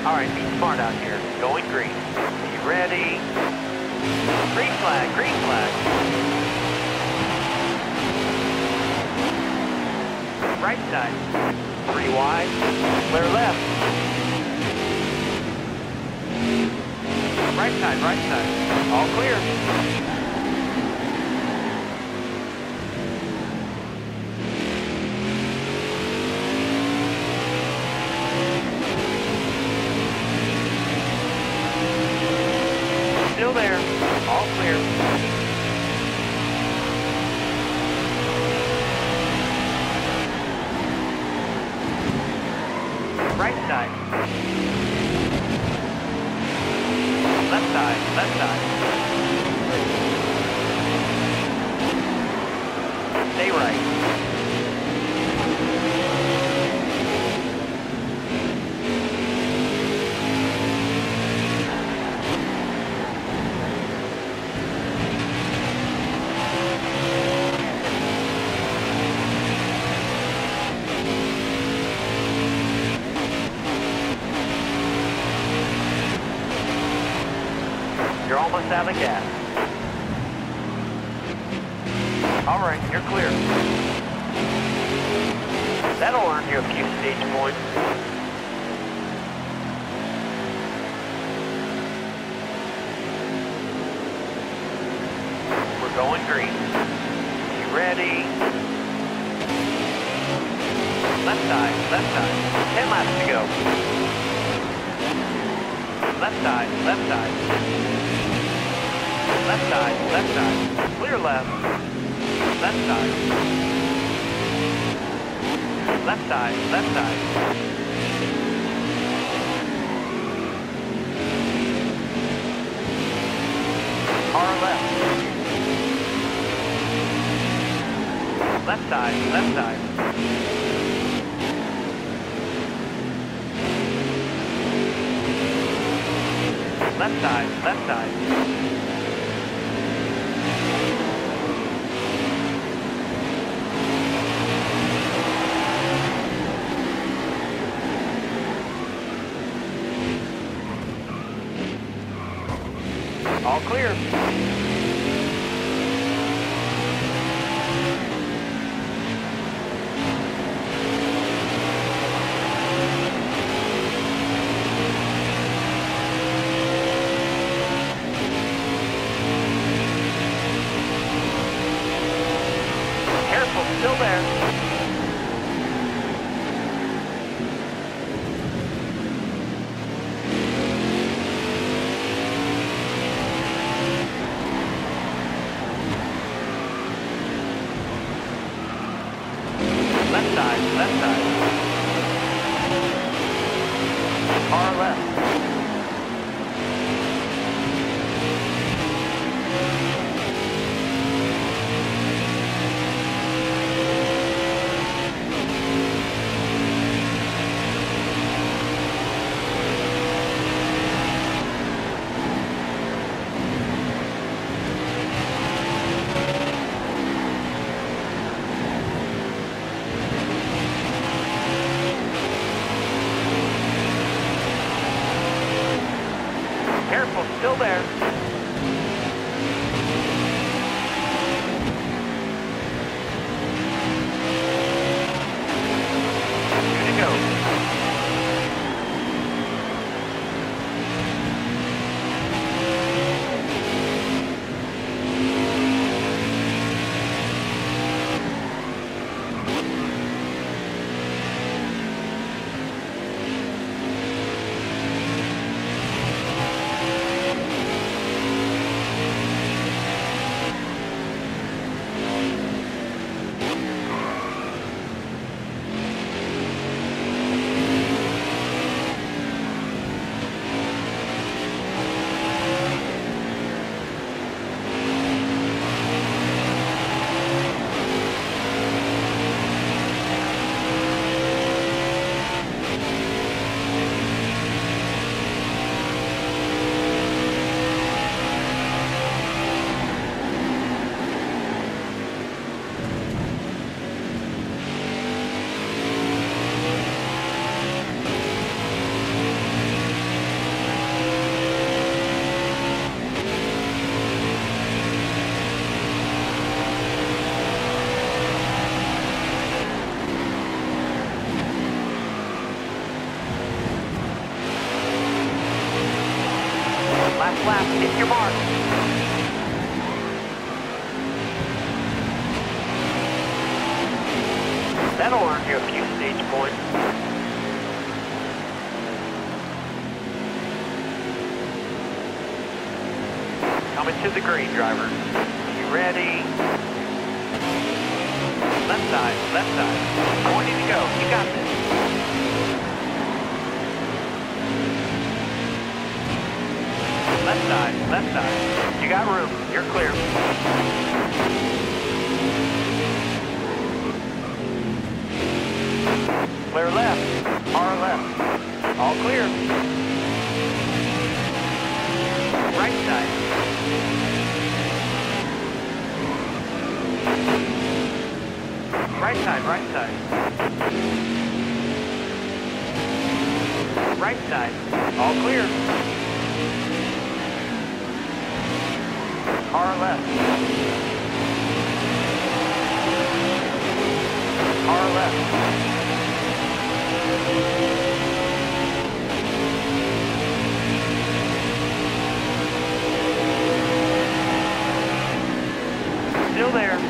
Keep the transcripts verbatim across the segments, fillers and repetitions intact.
All right, be smart out here. Going green. Be ready. Green flag, green flag. Right side. Three wide. Clear left. Right side, right side. All clear. Still there. All clear. Right side. Left side, left side. Stay right. You're almost out of gas. All right, you're clear. That'll earn you a few stage points. We're going green. You ready? Left side, left side. Ten laps to go. Left side, left side. Left side, left side. Clear left. Left side. Left side, left side. Car left. Left side, left side. Left side, left side. All clear. Careful, still there. Left side, left side. Car left. Careful, still there. Two to go. That'll earn you a few stage points. Coming to the green, driver. You ready? Left side, left side. twenty to go. You got this. Left side, left side. You got room. You're clear. Clear left. Far left. All clear. Right side. Right side, right side. Right side. All clear. Car left. Car left. Still there.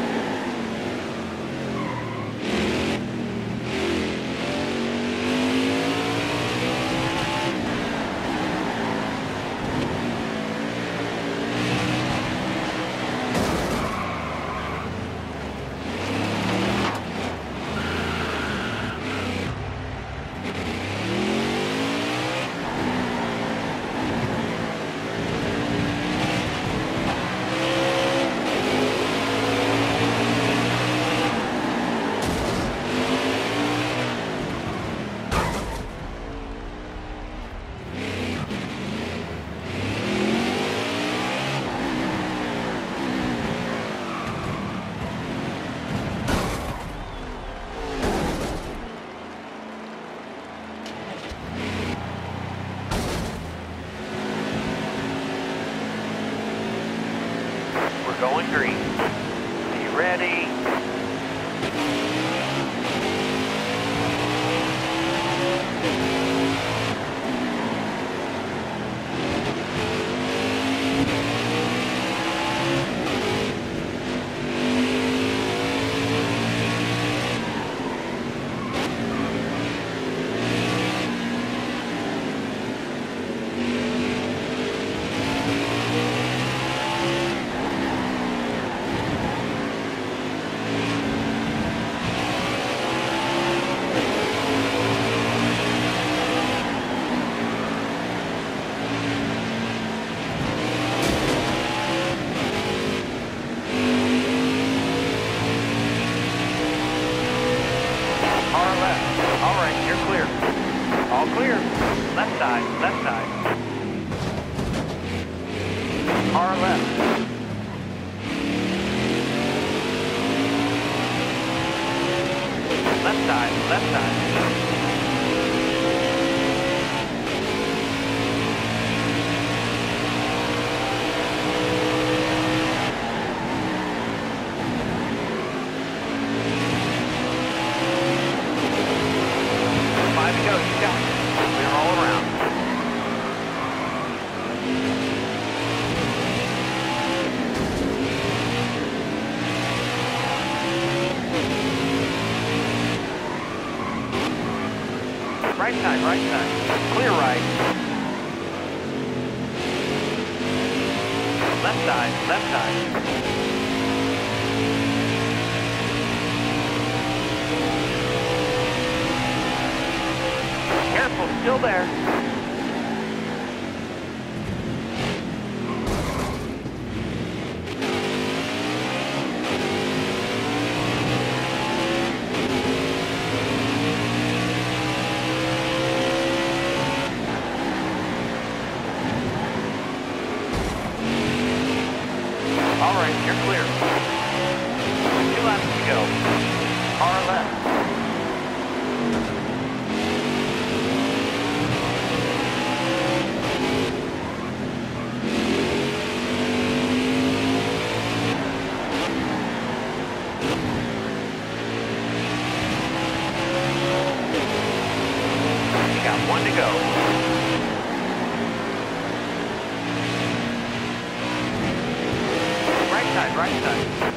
Going green. Are you ready? Left side, left side. Car left. Left side, left side. Five to go, you got it. Clear all around. Right side, right side. Clear right. Left side, left side. Careful, still there. All right, you're clear. Two laps to go. Car left. You got one to go. Right side, right side.